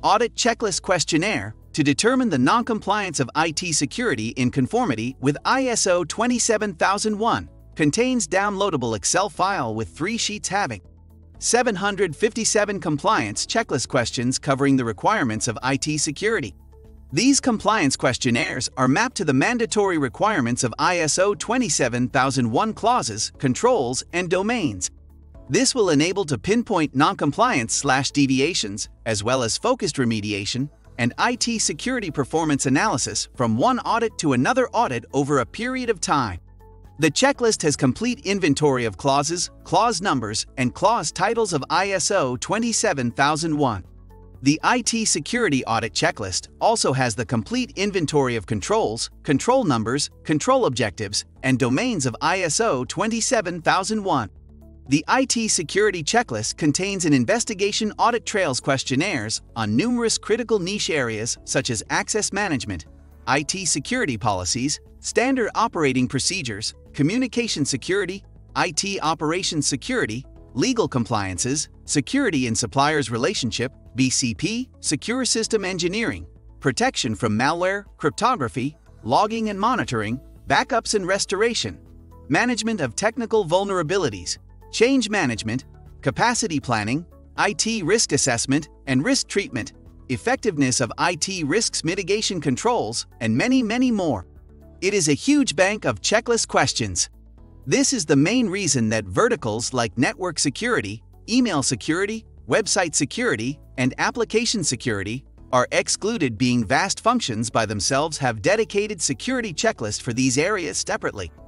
Audit Checklist Questionnaire to determine the noncompliance of IT security in conformity with ISO 27001 contains downloadable Excel file with 3 sheets having 757 compliance checklist questions covering the requirements of IT security. These compliance questionnaires are mapped to the mandatory requirements of ISO 27001 clauses, controls, and domains. This will enable to pinpoint noncompliance/deviations, as well as focused remediation and IT security performance analysis from one audit to another audit over a period of time. The checklist has complete inventory of clauses, clause numbers, and clause titles of ISO 27001. The IT security audit checklist also has the complete inventory of controls, control numbers, control objectives, and domains of ISO 27001. The IT security checklist contains an investigation audit trails questionnaires on numerous critical niche areas such as access management, IT security policies, standard operating procedures, communication security, IT operations security, legal compliances, security in suppliers relationship, BCP, secure system engineering, protection from malware, cryptography, logging and monitoring, backups and restoration, management of technical vulnerabilities, change management, capacity planning, IT risk assessment and risk treatment, effectiveness of IT risks mitigation controls, and many, many more. It is a huge bank of checklist questions. This is the main reason that verticals like network security, email security, website security, and application security are excluded, being vast functions by themselves have dedicated security checklists for these areas separately.